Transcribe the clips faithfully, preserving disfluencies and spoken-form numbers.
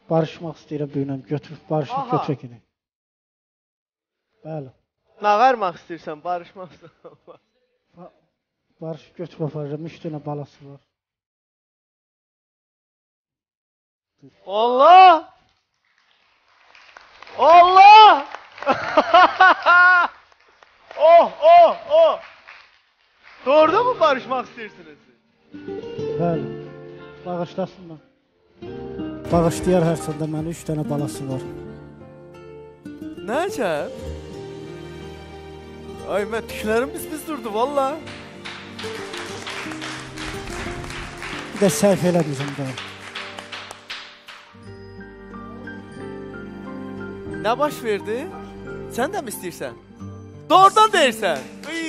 Barışmaq istəyirəm bir ilə götürüb, barışıb götürək edək. Bəli. Nə vermək istəyirsən, barışmaq istəyirsən? Barışıb götürüb aparacağım, üç dənə balası var. Allah! Allah! Oh, oh, oh! Doğrudan mı barışmaq istəyirsiniz? Bəli. Bağışlasın mən. Bağışlayar hərçəndə mənə üç dənə balası var. Nə əcəb? Ay, mən tüklərim biz-biz durdu, valla. Bir də səhv eləməyəcəm daha. Nə baş verdi? Sən də mi istəyirsən? Doğrudan deyirsən?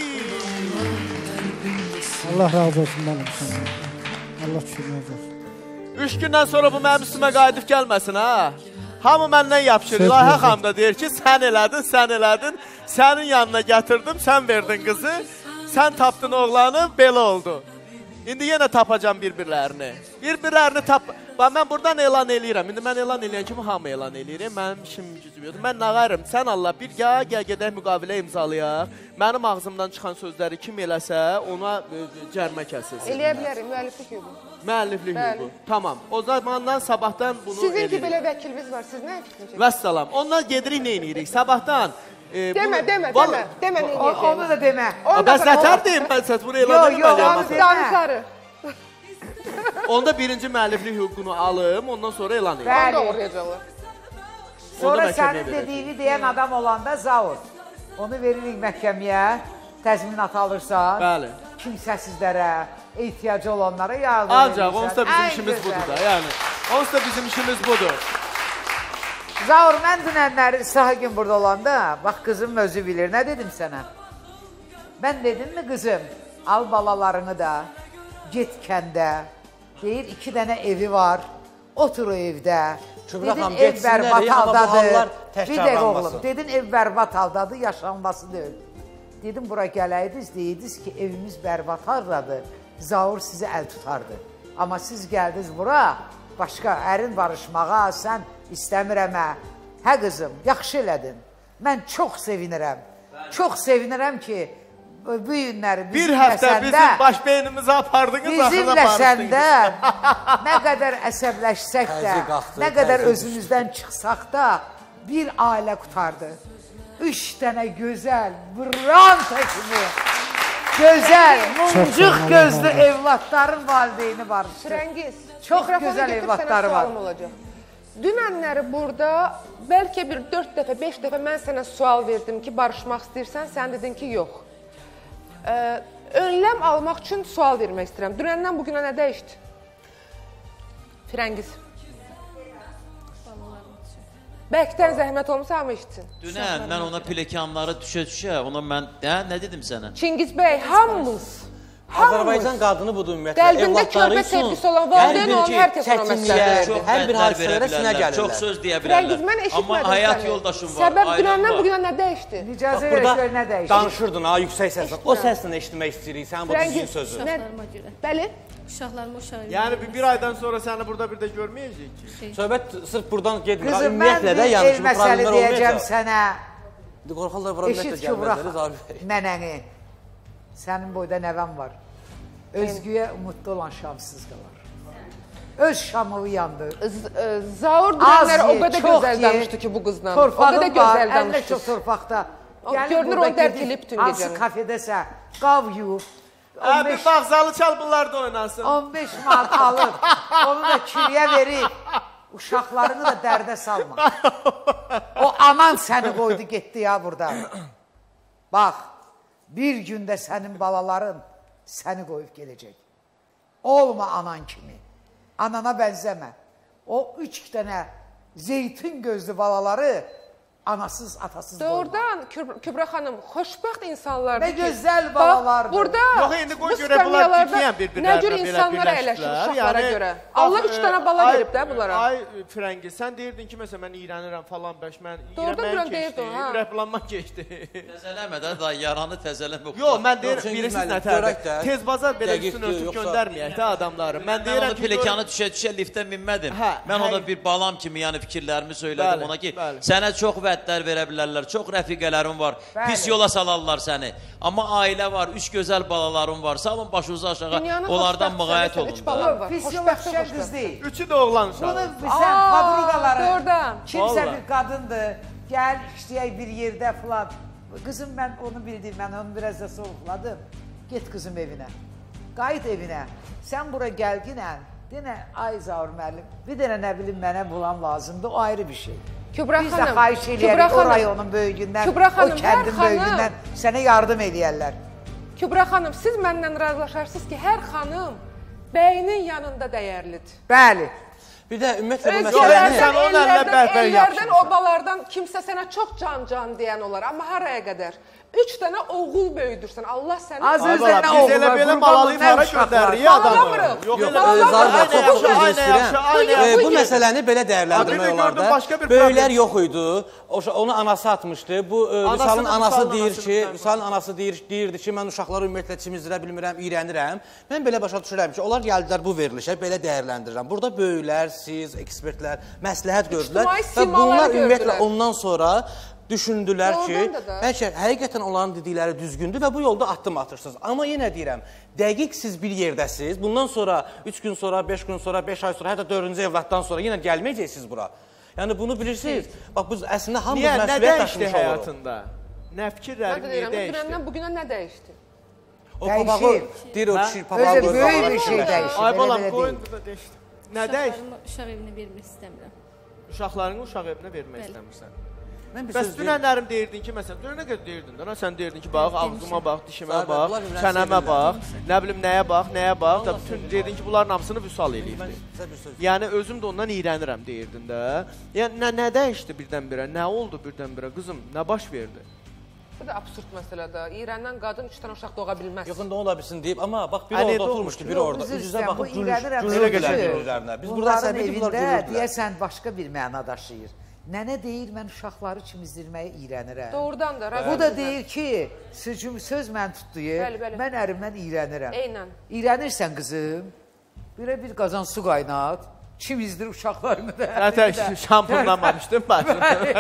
Allah razı olsun mənim sənə. Allah şükürlər olsun. Üç gündən sonra bu mənim üstümə qayıdıb gəlməsin, ha? Hamı məndən yapışır. İlahə xanım da deyir ki, sən elədin, sən elədin, sənin yanına gətirdim, sən verdin qızı, sən tapdın oğlanı, belə oldu. İndi yenə tapacam bir-birlərini. Bir-birlərini tap... Mən buradan elan eləyirəm. İndi mən elan eləyən kimi hamı elan eləyirəm. Mənim işim gücüm yoxdur. Mən nağarım. Sən Allah bir ya, gəl gedək müqavilə imzalayaq. Mənim ağzımdan çıxan sözləri kim eləsə, ona cərimə kəsilsin. Eləyə bilərim, müəlliflik hüququ. Müəlliflik hüququ. Tamam. O zamandan sabahdan bunu Sizinki eləyirik. Sizinki belə vəkilimiz var. Siz nə fikriniz? Vəssalam. Ondan gedirik, nə eləyirik? Sabahdan... E, demə, bunu, demə, demə, demə, nə eləyəcəyim. Onu da demə. Bəs nətər deyim mən səs, bunu elan edəm. Yox, yox, danışarı. Onda birinci müəlliflik hüququnu alım, ondan sonra elan edeyim. Bəli. Onu da uğrayacaqlar. Sonra sənin dediyini deyən adam olanda zaur. Onu veririk məhkəməyə, təzminat alırsan. Bəli. Kimsəsizlərə, ehtiyacı olanlara yardım edirsən. Ancaq, onsuz da bizim işimiz budur da, yəni. Onsuz da bizim işimiz budur. Zaur, mən dünənləri saha gün burada olanda, bax qızım özü bilir, nə dedim sənə? Mən dedim mi qızım, al balalarını da, get kəndə, deyir iki dənə evi var, otur o evdə, dedin ev bərbat haldadır, bir dəqiq oğlum, dedin ev bərbat haldadır, yaşanması deyil. Dedim, bura gələydiniz, deyirdiniz ki, evimiz bərbat haldadır, Zaur sizi əl tutardı. Amma siz gəldiniz bura, başqa ərin barışmağa, sən istəmirəm hə. Hə qızım, yaxşı elədin. Mən çox sevinirəm, çox sevinirəm ki, bu günləri bizimlə səndə... Bir həftə bizim baş beynimizi apardınız, bizimlə səndə nə qədər əsəbləşsək də, nə qədər özümüzdən çıxsaq da bir ailə qutardı. Üç dənə gözəl, branta kimi, gözəl, mumcuq gözlü evlatların valideyni barışdı. Frəngiz, çox gözəl evlatları var. Dünənləri burada bəlkə bir dörd dəfə, beş dəfə mən sənə sual verdim ki, barışmaq istəyirsən, sən dedin ki, yox. Önləm almaq üçün sual vermək istəyirəm. Dünəndən bugünə nə dəyişdi? Frəngiz. Bəlkdən zəhmət olmasa hamı işitsin. Dünən mən ona pilekanları düşə-düşə, ona mən, nə dedim sənə? Çingiz bəy, hamımız, Azərbaycan qadını budur ümumiyyətlə. Qəlbində körpə sevgisi olan valideyn onun hər kəs ona məsələdir. Hər bir hadisələrə sinə gəlirlər. Çox söz deyə bilərlər. Amma həyat yoldaşım var. Səbəb dünəndən bugünə nə dəyişdi? Nicazə verəklər nə dəyişdi? Danışırdın ha, yüksək səslə. O səslə eşitmək istəyirik, sənin bu düzgün sözü. Uşaqlarıma görə. Bəli? Uşaqlarıma uşaq. Yəni bir aydan sonra səni burada bir də görməyəcəyik ki. Söhbət sırf buradan gedmir. Qızım, mən bir el məsələ deyəcəm sənə. Qorxarlar bura ümumiyyətlə gəlməzləriz abi. Nənəni, sənin boyda nəvəm var. Özgüyə umutlu olan şamsız qalar. Öz şamığı yandı. Zaur dünənləri o qədər gözəl danışdı ki, bu qızla. O qədər gözəl danışdı. Əllə çox torpaqda. Görünür, onu dərk edib bütün gecəni. Hansı kafedəsə, qav yuyub. Bir bağzalı çalbınlar da oynansın. on beş manat alıb, onu da kiriyə verib. Uşaqlarını da dərdə salma. O anan səni qoydu, getdi ya burada. Bax, bir gündə sənin balaların səni qoyub gələcək. Olma anan kimi. Anana bənzəmə. O üç dənə zeytin gözlü balaları Anasız, atasız doğma. Doğrudan Kübra, Kübra xanım, xoşbəxt insanlardır Ne ki. gözəl balalardır. Bax, burada Yox, indi qoy bu görə bunlar skamyalarda ciddiyyən bir-birlərinə nə cür belə insanlar əyləşir birləşdilər. uşaqlara Yəni, görə. bax, Allah üç e, dənə bala ay- verib də bunlara. Ay Frəngi, sən deyirdin ki, məsələn, mən iyrənirəm falan bəş, mən Doğrudan iyrənməyim duran keçdi, deyirdin, ha. ürəkbulanma keçdi. Təzələmə də, da yaranı təzələmə. Yox, mən deyirəm, Cengiz bilirsiniz müəllim, nətərdir? görək də. Tez bazar belə Dəqiqdir, üstünü örtüb yoxsa- göndərməyək də adamları. Mən Mən deyirəm onu ki, pelekanı düşə-düşə liftə minmədim. Hə, Mən hə. ona bir balam kimi yəni fikirlərimi söylədim Bəli, ona ki, bəli. sənə çox vədlər verə bilərlər, çox rəfiqələrin var, Bəli. pis yola salarlar səni. Amma ailə var, üç gözəl balaların var, salın başınızı aşağı, Dünyanın onlardan xoşbəxt müğayət sənəsi, olun üç da. bala var. Pis yola Xoşbəxt, düşən xoşbəxt. qız deyil. üçü də oğlan uşağı. Bunu bilsən, Aa, padrugaları, doğrudan. kimsə Vallahi. bir qadındır, gəl işləyək bir yerdə filan. Qızım, mən onu bildim, mən onu biraz da soğuqladım. Get qızım evinə, qayıt evinə. Sən bura gəlginə, denə, ay Zaur müəllim, bir dənə nə bilim mənə bulan lazımdır, o ayrı bir şey. Kübra Biz də xanım, xahiş Kübra eləyərik o xanım, rayonun böyüyündən, Kübra o xanım, kəndin hər xanım- böyüyündən sənə yardım eləyərlər. Kübra xanım, siz məndən razılaşarsınız ki, hər xanım bəyinin yanında dəyərlidir. Bəli. Bir də ümumiyyətlə bu Yox, məsələni... sən onun əlinə ellərdən, bəhbər ellərdən, yapışmısan. obalardan kimsə sənə çox can-can deyən olar, amma haraya qədər? Üç dənə oğul böyüdürsən, Allah səni... Az Ay özünə bala, biz oğul elə var, belə qurban malalayıb olun, nə hara uşaqlar? göndəririk adamı. Malalamırıq. Yox, Yox, elə malalamırıq. Zarba, aynı çox yaxşı, üzr aynı istəyirəm. yaxşı, aynı E, yaxşı. bu məsələni belə dəyərləndirmək Abi, bir olar gördüm, da. başqa bir Böyüklər problem. yox idi. O, onu anası atmışdı. Bu e, Anasını, Vüsalın anası Vüsalın deyir anası ki, Vüsalın. Vüsalın anası deyir, deyirdi ki, mən uşaqları ümumiyyətlə çimizdirə bilmirəm, iyrənirəm. Mən belə başa düşürəm ki, onlar gəldilər bu verilişə, belə dəyərləndirirəm. Burada böyüklər, siz, ekspertlər məsləhət gördülər İctimai və simaları bunlar ümumiyyətlə gördülər. ondan sonra düşündülər ki, Doğrudan da da. bəlkə həqiqətən onların dedikləri düzgündür və bu yolda addım atırsınız. Amma yenə deyirəm, dəqiq siz bir yerdəsiz. Bundan sonra üç gün sonra, beş gün sonra, beş ay sonra, hətta dördüncü evlatdan sonra yenə gəlməyəcəksiniz bura. Yəni bunu bilirsiniz. Bax biz əslində hamımız Niyə, nə məsuliyyət dəyişdi daşımış oluruq. həyatında? Nə Mən fikirlərin də niyə deyirəm, dəyişdi? dünəndən bugünə nə dəyişdi? O Dəyişir. papağı deyir o Hə? kişi Özü papağı böyük bir şey dəyişir. Ay belə balam, belə qoyun deyil. da dəyişdi. Nə dəyişdi? Uşaqlarımı uşaq evinə vermək istəmirəm. Uşaqlarını uşaq evinə vermək Bəli. istəmirsən. Mən bir Bəs söz deyim. dünənlərim deyirdin ki, məsələn, dünənə qədər deyirdin də, sən deyirdin ki, bax, ağzıma bax, dişimə Zaten bax, bunlar ümrən çənəmə sevirlər. bax, nə bilim nəyə bax, nəyə bax, da bütün deyirdin ki, bunların hamısını vüsal eləyibdi. Sizə bir söz. Yəni özüm də ondan iyrənirəm deyirdin də. Yəni nə nə dəyişdi birdən-birə? Nə oldu birdən-birə? Qızım, nə baş verdi? Bu da absurd məsələdir. İrəndən qadın üç dənə uşaq doğa bilməz. Yaxında ola bilsin deyib, amma bax biri Ay, orada necə oturmuşdu, biri Yox, orada. üzr Üz-üzə istəyirəm, bu baxıb iyrənirəm, gülürdülər çünki bir-birlərinə. Biz burada bunların səbir ki, bunlar evində gülürdülər. deyəsən başqa bir məna daşıyır. Nənə deyir, mən uşaqları çimizdirməyə iyrənirəm. Doğrudan da. Bu da deyir ki, sözüm söz mən tutduyu, Bəli, bəli. mən ərimdən iyrənirəm. Eynən. İyrənirsən qızım, birə bir qazan su qaynat, çimizdir uşaqlarını da. Zaten şampunlamamışdım başım.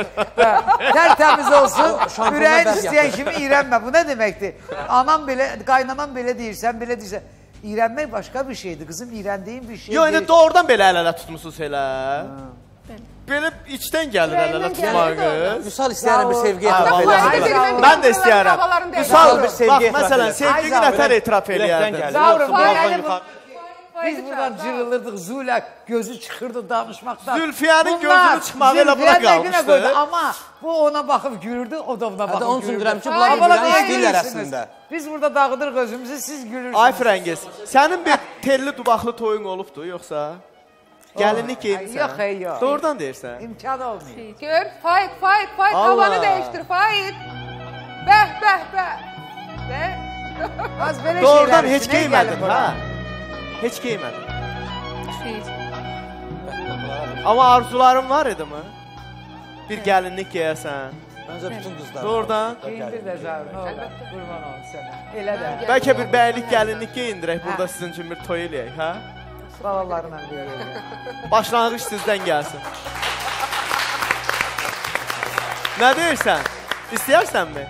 Tərtəmiz olsun, şampunla ürəyin bəh istəyən yapır. kimi iyrənmə. Bu nə deməkdir? Anam belə, qaynanan belə deyirsən, belə deyirsən. İyrənmək başqa bir şeydir, qızım, iyrəndiyin bir şey Yo, indi deyil. doğrudan belə əl-ələ tutmusunuz elə. Bəli. Belə içdən gəlir əl-ələ Ürəyindən tutmağı. gəlir də Vüsal istəyərəm bir sevgi Sağ ol. etiraf Bax, eləsin. mən də deyirəm, Mən də istəyərəm. Havalarını Vüsal, dəyişdirir. bir sevgi bax, etiraf məsələn, eləsin. sevgi Ay, nətər etiraf Ürəkdən eləyərdi? gəlir. Zavrım, Yoxsa bu buradan yəni bu- yuxarı- Biz buradan cırılırdıq, Zulək gözü çıxırdı danışmaqdan. Zülfiyanın Bunlar gözünü çıxmağı elə bura Zülfiyə nə günə qalmışdı. qoydu, amma bu ona baxıb gülürdü, o da ona baxıb Hətta onun üçün deyirəm ki, bunlar Ay, bir-birini bala, istəyirlər gülürsünüz. əslində. Biz burada dağıdırıq özümüzü, siz gülürsünüz. Ay Frəngiz, sənin bir telli dubaqlı toyun olubdu, yoxsa? Gəlinlik Ay, geyinsən? yox, ey, yox. Doğrudan deyirsən? İmkan olmuyor. Gör, Faik, Faik, Faik, Allah. havanı değiştir, Faik. Bəh, bəh, bəh. De. Az belə Doğrudan şeylər heç üçün nə geymədin, gəlib bura? ha? Heç geymədin. Xeyr. Amma arzuların var idi mi? Bir gəlinlik geyəsən. Məncə bütün qızlar. Doğrudan. Geyindir də Zavrım, nə olar? Qurban olun sənə. Elə də. Bəlkə bir bəylik gəlinlik geyindirək, burada sizin üçün bir toy eləyək, hə? Balalarla deyir. Başlanğıc sizdən gəlsin. Nə deyirsən? İstəyərsənmi?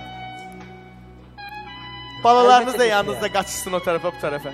Balalarınız da yanınızda qaçışsın o tərəfə, bu tərəfə.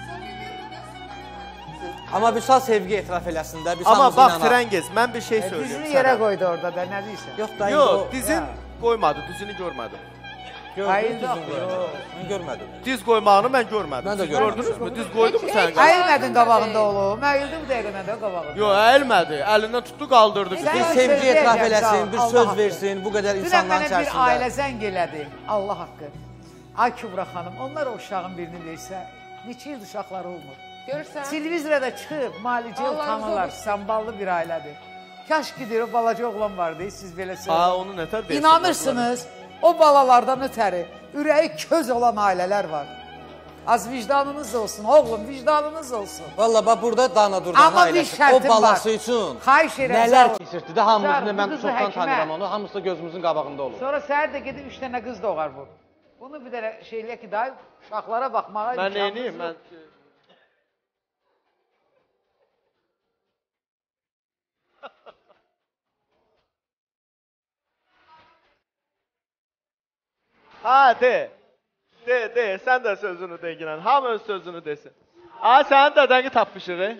Amma Vüsal sevgi etiraf eləsin də. Biz Amma hamımız bax, inanaq. Frəngiz, mən bir şey Dizini söyləyim yerə sənə. qoydu orada da, nə deyirsən? Yox, da indi Yox, o- dizin Ha. qoymadı, dizini görmədim. Gördüm, Ayıldı düzün axı, qoymadı. yox. Mən görmədim. Diz qoymağını mən görmədim. Mən də Siz görmədim. gördünüz mü? Diz qoydu mu sən? Əyilmədin qabağında oğlum. Əyildi bu dəqiqə məndə qabağında. Yox, əyilmədi. Əlindən tutdu, qaldırdı. Sən- Bir Sən sevgi söz etiraf deyəcəksən, eləsin, bir Allah söz haqqı. versin bu qədər Dünən insanların mənə bir içərisində. ailə zəng elədi. Allah haqqı. Ay Kübra xanım, onlar o uşağın birini versə, neçə il uşaqları olmur. Görürsən? Televizorda çıxıb, müalicə Allah razı tanırlar, olsun. samballı bir ailədir. Kaş gidir o balaca oğlan vardı, siz belə söyləyin. Ha, onu nətər versin? İnanırsınız, o balalardan ötəri ürəyi köz olan ailələr var. Az vicdanınız olsun, oğlum vicdanınız olsun. Valla bax burada Dana Durdan Amma bir ailəsi şərtim o balası var. üçün Xahiş edirəm, nələr Zaur. keçirdi də hamımızın, Zaur, mən bu qızı çoxdan həkimə- tanıyıram onu, hamısı da gözümüzün qabağında olur. Sonra səhər də gedib üç dənə qız doğar bu. Bunu bir dənə şeyliyə ki, dayı uşaqlara baxmağa Mən imkanınız neyniyim? yox. Mən... Ha, de. De, de. Sən də sözünü de girən. Hamı öz sözünü desin. Ha, sənin dədəni tapmışıq.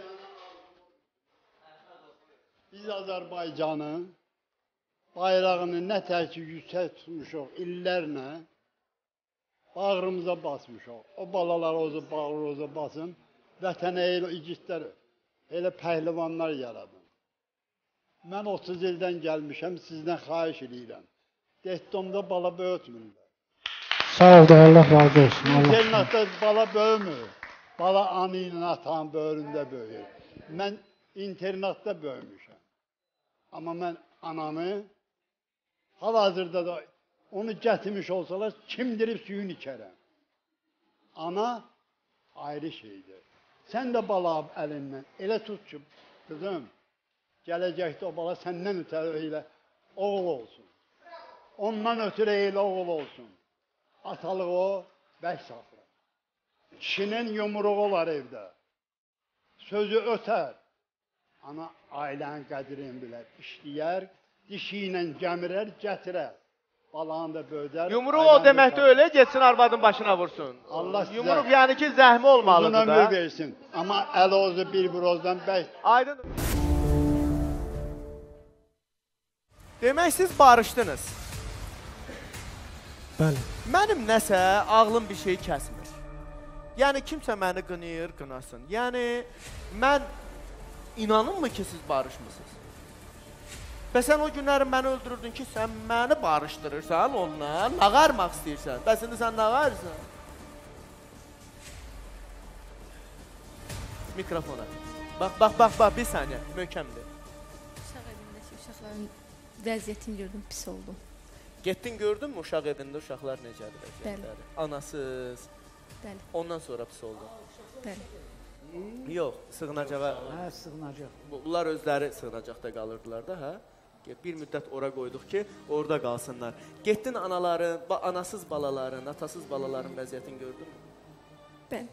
Biz Azərbaycanın bayrağını nə tək ki yüksək tutmuşuq illərlə, bağrımıza basmışuq. O balalar ozu bağrımıza basın, vətənə elə igidlər, elə pəhlivanlar yaradın. Mən otuz ildən gəlmişəm, sizdən xahiş edirəm. Detdomda bala böyütmürlər. Sağ ol da Allah razı olsun. Allah. İnternatda bala böyümür. Bala anı ilə atanın böyründə böyür. Mən internatda böyümüşəm. Amma mən ananı hal-hazırda da onu gətirmiş olsalar kimdirib suyun içərəm. Ana ayrı şeydir. Sən də bala əlindən elə tut ki, qızım, gələcəkdə o bala səndən ötürü elə oğul olsun. Ondan ötürü elə oğul olsun. Atalıq o, bəş saxlar. Kişinin yumruğu olar evdə. Sözü ötər. Ana ailənin qədrini bilər. İşləyər, dişi ilə gəmirər, gətirər. Balanı da böyüdər. Yumruq o deməkdə öyle, geçsin arvadın başına vursun. Allah sizə Yumruq yəni ki, zəhmi uzun olmalıdır ömür da. versin. Amma əl ozu bir birozdan bəş. Aydın. Demək siz barışdınız. Bəli. Mənim nəsə ağlım bir şey kəsmir. Yəni kimsə məni qınayır, qınasın. Yəni mən inanımmı ki siz barışmısınız? Və sən o günləri məni öldürürdün ki, sən məni barışdırırsan onunla, nağarmaq istəyirsən. Bəs indi sən nağarırsan. Mikrofona. Bax, bax, bax, bax, bir saniyə, möhkəmdir. Uşaq evindəki uşaqların vəziyyətini gördüm, pis oldum. Getdin gördün mü uşaq evində uşaqlar necədir vəziyyətləri? Anasız. Bəli, Ondan sonra pis oldu. bəli. Yox, sığınacağa. Hə, sığınacaq. Bunlar özləri sığınacaqda qalırdılar da, hə? Bir müddət ora qoyduq ki, orada qalsınlar. Getdin anaların, ba anasız balaların, atasız balaların vəziyyətini gördün mü? Bəli.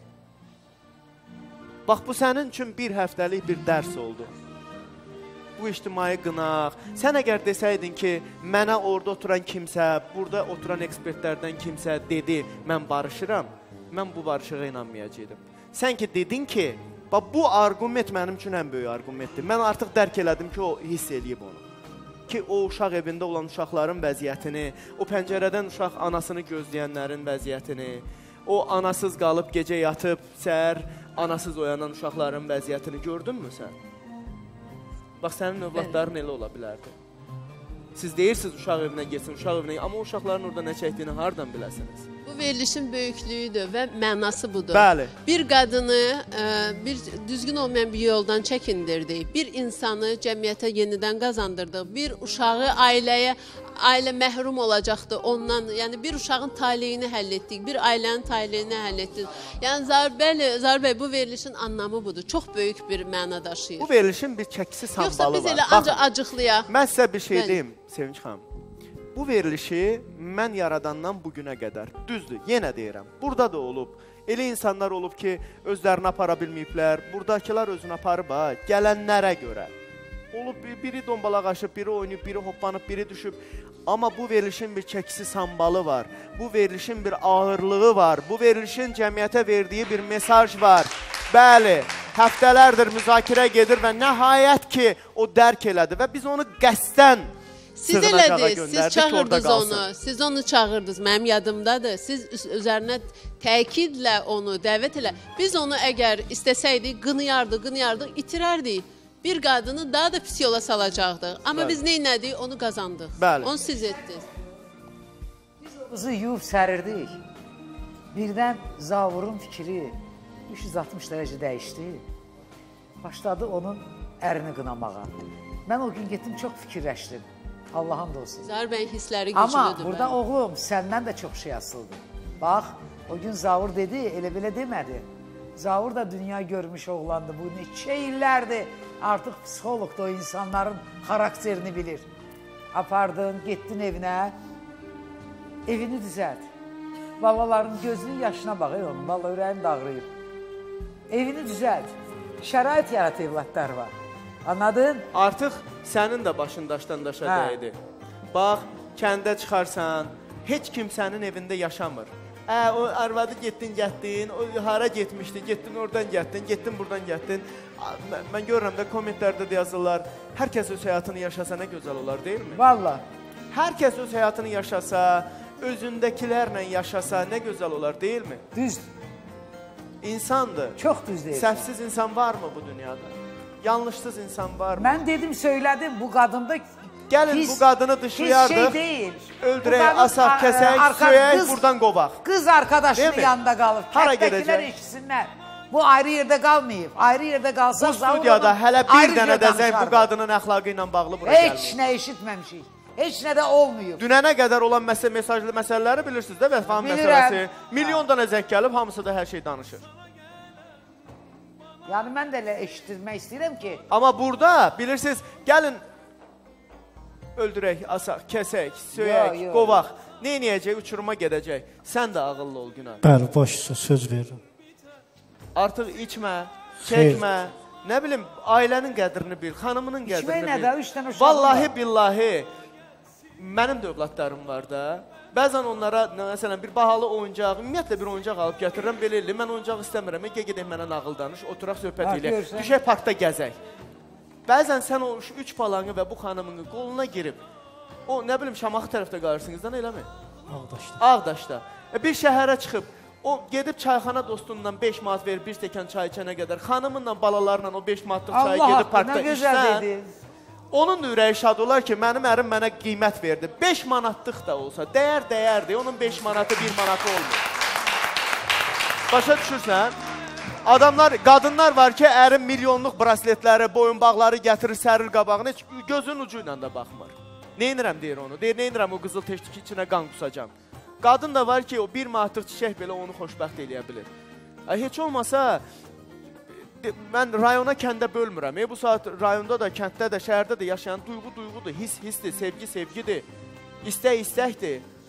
Bax, bu sənin üçün bir həftəlik bir dərs oldu. Bu ictimai qınaq. Sən əgər desəydin ki, mənə orada oturan kimsə, burada oturan ekspertlərdən kimsə dedi, mən barışıram, mən bu barışığa inanmayacaqdım. Sən ki, dedin ki, bax, bu arqument mənim üçün ən böyük arqumentdir. Mən artıq dərk elədim ki, o hiss eləyib onu. Ki, o uşaq evində olan uşaqların vəziyyətini, o pəncərədən uşaq anasını gözləyənlərin vəziyyətini, o anasız qalıb gecə yatıb, səhər anasız oyanan uşaqların vəziyyətini gördünmü sən? Bax, sənin övladların elə ola bilərdi. Siz deyirsiniz uşaq evinə getsin, uşaq evinə, amma o uşaqların orada nə çəkdiyini hardan biləsiniz? Bu verilişin böyüklüyüdür və mənası budur. Bəli. Bir qadını ə, bir düzgün olmayan bir yoldan çəkindirdik. Bir insanı cəmiyyətə yenidən qazandırdıq. Bir uşağı ailəyə, ailə məhrum olacaqdı ondan. Yəni bir uşağın taleyini həll etdik. Bir ailənin taleyini həll etdik. Yəni Zaur bəli, Zaur bəy, bu verilişin anlamı budur. Çox böyük bir məna daşıyır. Bu verilişin bir çəkisi sambalı Yoxsa var. biz elə Baxın, ancaq acıqlıyaq. mən sizə bir şey Bəli. deyim, Sevinç xanım. Bu verilişi mən yaradandan bugünə qədər, düzdür, yenə deyirəm, burada da olub. Elə insanlar olub ki, özlərini apara bilməyiblər, buradakılar özünü aparıb, ha, gələnlərə görə. Olub, biri dombalaq aşıb, biri oynayıb, biri hoppanıb, biri düşüb. Amma bu verilişin bir çəkisi sambalı var, bu verilişin bir ağırlığı var, bu verilişin cəmiyyətə verdiyi bir mesaj var. Bəli, həftələrdir müzakirə gedir və nəhayət ki, o dərk elədi və biz onu qəsdən Siz elədiniz, siz çağırdınız onu, siz onu çağırdınız, mənim yadımdadır. Siz üzərinə təkidlə onu dəvət elə. Biz onu əgər istəsəydik, qınıyardıq, qınıyardıq, itirərdik. Bir qadını daha da pis yola salacaqdıq. Amma Bəli. biz nə elədik, onu qazandıq. Bəli. Onu siz etdiniz. Qızı yuyub sərirdik. Birdən Zaurun fikri üç yüz altmış dərəcə dəyişdi. Başladı onun ərini qınamağa. Mən o gün getdim, çox fikirləşdim. Allah'ın da olsun. Zahir bəyin hissləri güclüdür. Amma burada bəli. Oğlum, səndən də çox şey asıldı. Bax, o gün Zavur dedi, elə belə demədi. Zavur da dünya görmüş oğlandı. Bu neçə illərdir. Artıq psixolog da o insanların xarakterini bilir. Apardın, getdin evinə, evini düzəlt. Balaların gözünün yaşına bax, ey onun, valla ürəyim dağrıyıb. Evini düzəlt. Şərait yarat evlatlar var. Anladın? Artıq sənin də başın daşdan daşa dəydi. Bax, kəndə çıxarsan, heç kim sənin evində yaşamır. Ə, o arvadı getdin, getdin, o hara getmişdi, getdin oradan getdin, getdin buradan getdin. Mən görürəm də kommentlərdə də yazırlar, hər kəs öz həyatını yaşasa nə gözəl olar, deyilmi? Valla. Hər kəs öz həyatını yaşasa, özündəkilərlə yaşasa nə gözəl olar, deyilmi? Düzdür. İnsandır. Çox düz deyil. Səhvsiz insan varmı bu dünyada? Yanlışsız insan varmı? Mən dedim, söylədim, bu qadında gəlin pis, bu qadını dışlayardıq, şey deyil. öldürək, asaq, kəsək, söyək, buradan qovaq. Qız arkadaşının yanında qalıb, kətdəkilər eşitsinlər. Bu ayrı yerdə qalmayıb, ayrı yerdə qalsa... Bu studiyada hələ bir dənə də zəng bu qadının əxlaqı ilə bağlı bura gəlməyib. Heç nə eşitməmişik, heç nə də olmayıb. Dünənə qədər olan mesajlı məsələləri bilirsiniz də, vəfam məsələsi. Milyon dənə zəng gəlib, hamısı da hər şey danışır. Yəni mən də elə eşitdirmək istəyirəm ki... Amma burada, bilirsiniz, gəlin öldürək, asaq, kəsək, söyək, qovaq. Ne eləyəcək, uçuruma gedəcək. Sən də ağıllı ol Günay. Bəli, boş söz verirəm. Artıq içmə, çəkmə, nə bilim, ailənin qədrini bil, xanımının qədrini bil. İçmək nə də, üç dənə uşağım var. Vallahi, billahi, mənim də övladlarım var da. Bəzən onlara, məsələn, bir bahalı oyuncaq, ümumiyyətlə bir oyuncaq alıb gətirirəm, belə eləyir, mən oyuncaq istəmirəm, gə gedək mənə nağıl danış, oturaq söhbət eləyək, düşək parkda gəzək. Bəzən sən o üç balanı və bu xanımını qoluna girib, o, nə bilim, Şamaxı tərəfdə qarşısınızdan eləmi? Ağdaşda. Ağdaşda. E, bir şəhərə çıxıb, o gedib çayxana dostundan beş manat verir, bir stəkan çay içənə qədər, xanımınla, balalarla o beş manatlıq çayı gedib parkda içsən, onun da ürəyi şad olar ki, mənim ərim mənə qiymət verdi. beş manatlıq da olsa, dəyər dəyərdir, onun beş manatı, bir manatı olmur. Başa düşürsən? Adamlar, qadınlar var ki, ərim milyonluq brasletləri, boyunbağları gətirir, sərir qabağını, heç gözün ucu ilə də baxmır. Neynirəm deyir onu, deyir, neynirəm o qızıl teştiki içinə qan qusacam. Qadın da var ki, o bir manatlıq çiçək belə onu xoşbəxt eləyə bilir. Heç olmasa, mən rayona, kəndə bölmürəm. E, bu saat rayonda da, kənddə də, şəhərdə də yaşayan duyğu duyğudur, his hisdir, sevgi sevgidir, istək istəkdir.